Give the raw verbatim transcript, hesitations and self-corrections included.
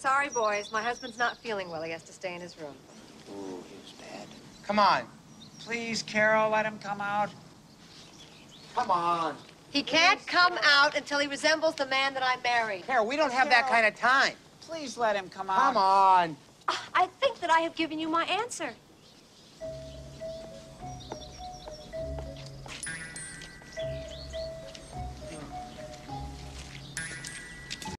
Sorry, boys. My husband's not feeling well. He has to stay in his room. Ooh, he was bad. Come on. Please, Carol, let him come out. Come on. He can't come out until he resembles the man that I married. Carol, we don't have that kind of time. Please let him come out. Come on. I think that I have given you my answer.